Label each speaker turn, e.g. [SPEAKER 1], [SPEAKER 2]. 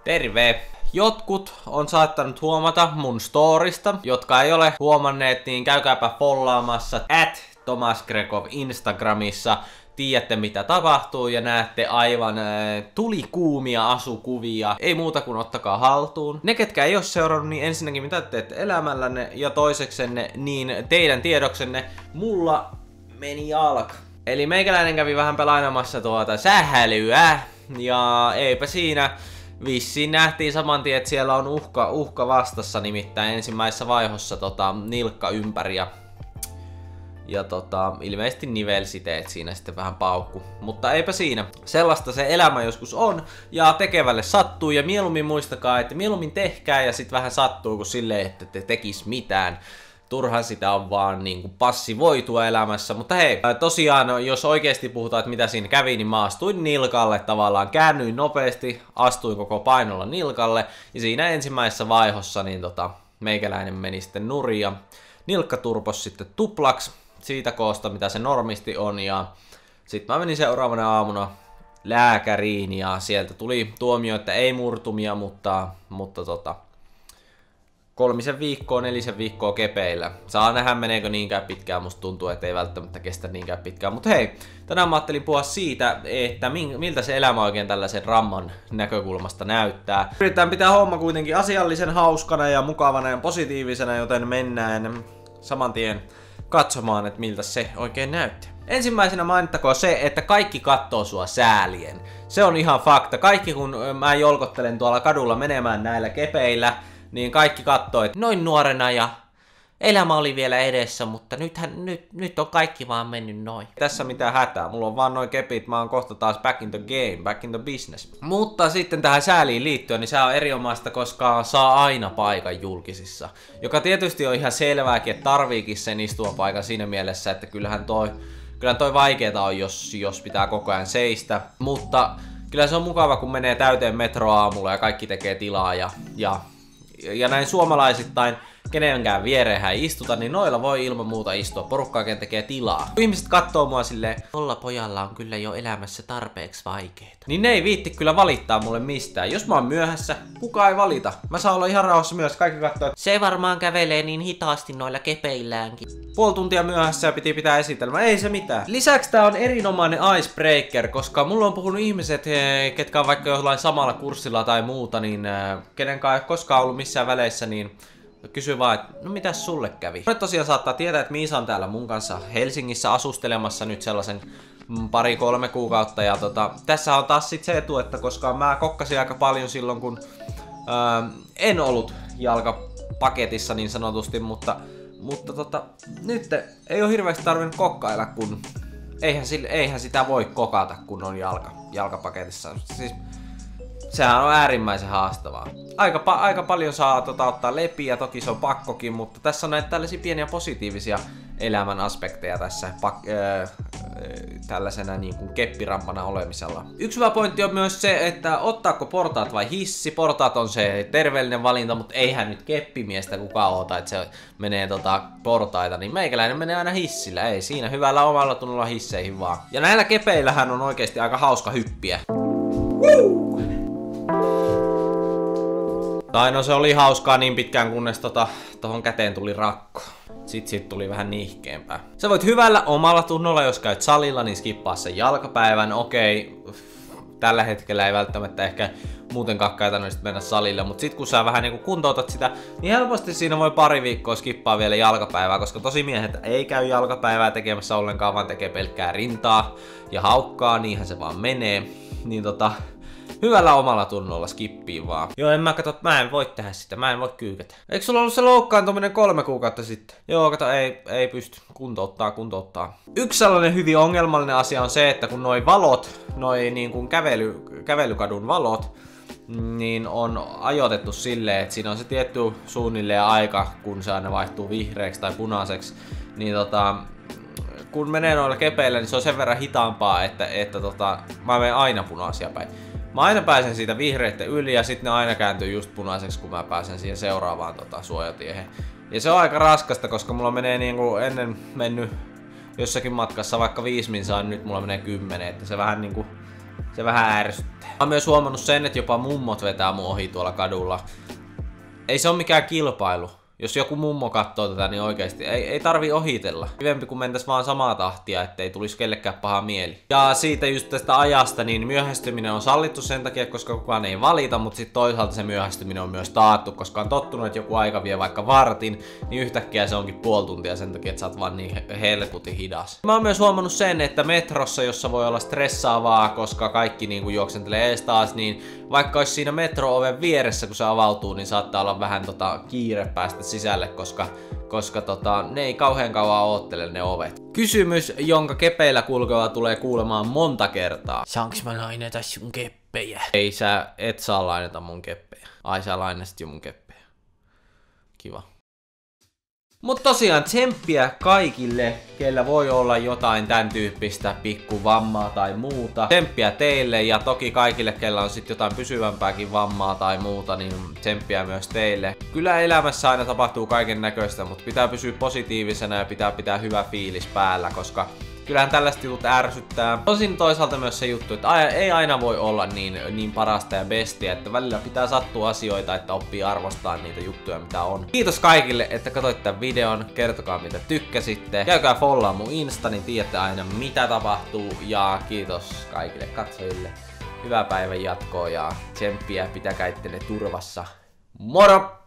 [SPEAKER 1] Terve! Jotkut on saattanut huomata mun storista, jotka ei ole huomanneet, niin käykääpä follaamassa @TomasGrekov Instagramissa. Tiedätte mitä tapahtuu ja näette aivan tulikuumia asukuvia. Ei muuta kuin ottakaa haltuun. Ne ketkä ei ole seurannut, niin ensinnäkin mitä teette elämällänne ja toiseksenne, niin teidän tiedoksenne mulla meni jalka. Eli meikäläinen kävi vähän pelaamassa sähälyä ja eipä siinä. Vissiin nähtiin saman tien, että siellä on uhka vastassa, nimittäin ensimmäisessä vaihossa nilkka ympäri ja ilmeisesti nivelsiteet siinä sitten vähän paukku. Mutta eipä siinä. Sellaista se elämä joskus on ja tekevälle sattuu ja mieluummin muistakaa, että mieluummin tehkää ja sit vähän sattuu kuin silleen, että te tekis mitään. Turhan sitä on vaan niinku passivoitua elämässä, mutta hei, tosiaan jos oikeesti puhutaan, että mitä siinä kävi, niin mä astuin nilkalle tavallaan, käännyin nopeasti, astuin koko painolla nilkalle, ja siinä ensimmäisessä vaihossa niin meikäläinen meni sitten nurin, ja nilkka turpos sitten tuplaks siitä koosta, mitä se normisti on, ja sitten mä menin seuraavana aamuna lääkäriin, ja sieltä tuli tuomio, että ei murtumia, mutta 3 viikkoa, 4 viikkoa kepeillä. Saa nähdä meneekö niinkään pitkään, musta tuntuu, että ei välttämättä kestä niinkään pitkään. Mutta hei, tänään mä ajattelin puhua siitä, että miltä se elämä oikein tällaisen ramman näkökulmasta näyttää. Yritetään pitää homma kuitenkin asiallisen, hauskana ja mukavana ja positiivisena, joten mennään saman tien katsomaan, että miltä se oikein näyttää. Ensimmäisenä mainittakoon se, että kaikki kattoo sua säälien. Se on ihan fakta. Kaikki kun mä jolkottelen tuolla kadulla menemään näillä kepeillä, niin kaikki kattoo, että noin nuorena ja elämä oli vielä edessä, mutta nyt on kaikki vaan mennyt noin. Tässä mitään hätää, mulla on vaan noin kepit, mä oon kohta taas back in the game, back in the business. Mutta sitten tähän sääliin liittyen, niin se on erinomaista, koska saa aina paikan julkisissa. Joka tietysti on ihan selvääkin, että tarviikin sen istuapaikan siinä mielessä, että kyllähän toi vaikeeta on, jos pitää koko ajan seistä. Mutta kyllä se on mukava, kun menee täyteen metroa aamulla ja kaikki tekee tilaa ja näin suomalaisittain kenenkään viereen ei istuta, niin noilla voi ilman muuta istua. Porukka oikein tekee tilaa. Ihmiset kattoo mua silleen, tolla pojalla on kyllä jo elämässä tarpeeksi vaikeeta. Niin ne ei viitti kyllä valittaa mulle mistään. Jos mä oon myöhässä, kukaan ei valita. Mä saan olla ihan rauhassa myös. Kaikki kattoo, että se varmaan kävelee niin hitaasti noilla kepeilläänkin. Puoli tuntia myöhässä ja piti pitää esitelmää. Ei se mitään. Lisäksi tää on erinomainen icebreaker, koska mulla on puhunut ihmiset, ketkä on vaikka jollain samalla kurssilla tai muuta, niin kenenkaan ei ole koskaan ollut missään väleissä, niin kysy vaan, että no mitäs sulle kävi? Nyt tosiaan saattaa tietää, että Miisa on täällä mun kanssa Helsingissä asustelemassa nyt sellaisen 2-3 kuukautta. Ja tässä on taas sit se etu, että koska mä kokkasin aika paljon silloin, kun en ollut jalkapaketissa niin sanotusti, mutta nyt ei ole hirveästi tarvinnut kokkailla, kun eihän sitä voi kokata, kun on jalkapaketissa. Siis sehän on äärimmäisen haastavaa. Aika paljon saa ottaa lepiä, toki se on pakkokin, mutta tässä on näitä tällaisia pieniä positiivisia elämän aspekteja tässä tällaisena niin kuin keppirampana olemisella. Yksi hyvä pointti on myös se, että ottaako portaat vai hissi. Portaat on se terveellinen valinta, mutta eihän nyt keppimiestä kukaan oota, että se menee portaita, niin meikäläinen menee aina hissillä. Ei siinä, hyvällä omalla tunnolla hisseihin vaan. Ja näillä kepeillähän on oikeasti aika hauska hyppiä. Tai no se oli hauskaa niin pitkään, kunnes tohon käteen tuli rakko. Sit tuli vähän nihkeempää. Sä voit hyvällä omalla tunnolla, jos käyt salilla, niin skippaa sen jalkapäivän. Okei, tällä hetkellä ei välttämättä ehkä muutenkaan käytännössä mennä salille, mutta sit kun sä vähän niinku kuntoutat sitä, niin helposti siinä voi pari viikkoa skippaa vielä jalkapäivää, koska tosi miehet ei käy jalkapäivää tekemässä ollenkaan, vaan tekee pelkkää rintaa ja haukkaa, niinhän se vaan menee. Niin hyvällä omalla tunnolla skippiin vaan. Joo, mä en voi tehdä sitä, mä en voi kyykätä. Eikö sulla ollut se loukkaantuminen 3 kuukautta sitten? Joo, ei pysty. Kuntouttaa. Yksi sellainen hyvin ongelmallinen asia on se, että kun noi valot, niin kuin kävelykadun valot, niin on ajoitettu silleen, että siinä on se tietty suunnilleen aika, kun se aina vaihtuu vihreäksi tai punaiseksi, niin kun menee noilla kepeillä, niin se on sen verran hitaampaa, että mä menen aina punaisia päin. Mä aina pääsen siitä vihreitten yli ja sitten ne aina kääntyy just punaiseksi, kun mä pääsen siihen seuraavaan suojatiehen. Ja se on aika raskasta, koska mulla menee niinku ennen mennyt jossakin matkassa vaikka 5 minsaa, niin nyt mulla menee 10, että se vähän niinku Se vähän ärsyttää. Mä oon myös huomannut sen, että jopa mummot vetää mun ohi tuolla kadulla. Ei se ole mikään kilpailu. Jos joku mummo katsoo tätä, niin oikeesti ei tarvi ohitella. Hyvempi kun mentäis vaan samaa tahtia, ettei tulisi kellekään paha mieli. Ja siitä just tästä ajasta, niin myöhästyminen on sallittu sen takia, koska kukaan ei valita, mutta sitten toisaalta se myöhästyminen on myös taattu, koska on tottunut, että joku aika vie vaikka vartin, niin yhtäkkiä se onkin puoli tuntia sen takia, että sä oot vaan niin helkutin hidas. Mä oon myös huomannut sen, että metrossa, jossa voi olla stressaavaa, koska kaikki niinku juoksentelee ees taas, niin vaikka olisi siinä metro-oven vieressä, kun se avautuu, niin saattaa olla vähän kiire päästä sisälle, koska ne ei kauhean kauan oottele ne ovet. Kysymys, jonka kepeillä kulkeva tulee kuulemaan monta kertaa. Saanks mä lainata sun keppejä? Ei, sä et saa lainata mun keppejä. Ai, sä lainasit jo mun keppejä. Kiva. Mut tosiaan tsemppiä kaikille, kellä voi olla jotain tän tyyppistä pikkuvammaa tai muuta. Tsemppiä teille ja toki kaikille, kellä on sit jotain pysyvämpääkin vammaa tai muuta, niin tsemppiä myös teille. Kyllä elämässä aina tapahtuu kaiken näköistä, mutta pitää pysyä positiivisena ja pitää hyvä fiilis päällä, koska kyllähän tällaiset jutut ärsyttää. Tosin toisaalta myös se juttu, että ei aina voi olla niin parasta ja bestia, että välillä pitää sattua asioita, että oppii arvostaa niitä juttuja, mitä on. Kiitos kaikille, että katsoitte tämän videon. Kertokaa, mitä tykkäsitte. Käykää follaa mun Insta, niin tiedätte aina, mitä tapahtuu. Ja kiitos kaikille katsojille. Hyvää päivän jatkoa ja tsemppiä, pitäkää ittenne turvassa. Moro!